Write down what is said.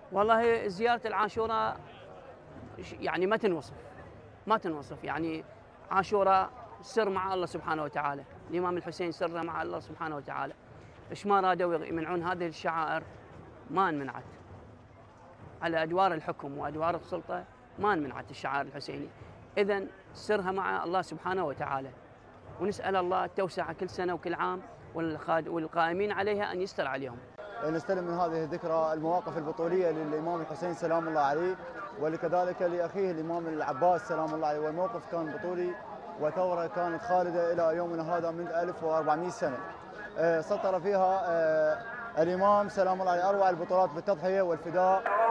والله زيارة العاشوراء يعني ما تنوصف يعني. عاشوراء سر مع الله سبحانه وتعالى، الإمام الحسين سره مع الله سبحانه وتعالى. إيش ما رادوا يمنعون هذه الشعائر ما انمنعت. على أدوار الحكم وأدوار السلطة ما انمنعت الشعائر الحسينية. إذن سرها مع الله سبحانه وتعالى، ونسأل الله التوسعة كل سنة وكل عام، والقائمين عليها أن يستر عليهم. نستلم من هذه الذكرى المواقف البطولية للإمام الحسين سلام الله عليه، وكذلك لأخيه الإمام العباس سلام الله عليه، والموقف كان بطولي وثورة كانت خالدة إلى يومنا هذا منذ 1400 سنة. سطر فيها الإمام سلام الله عليه أروع البطولات بالتضحية والفداء.